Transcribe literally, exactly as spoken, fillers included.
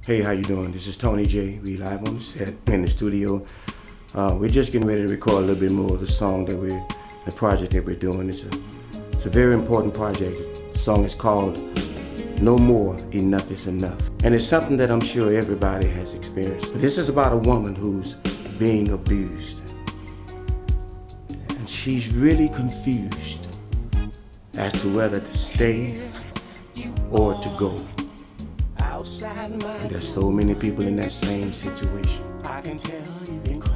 Hey, how you doing? This is Tony J. We live on the set in the studio. Uh, we're just getting ready to record a little bit more of the song that we're, the project that we're doing. It's a, it's a very important project. The song is called No More, Enough is Enough. And it's something that I'm sure everybody has experienced. But this is about a woman who's being abused. And she's really confused as to whether to stay or to go. And there's so many people in that same situation. I can tell you've been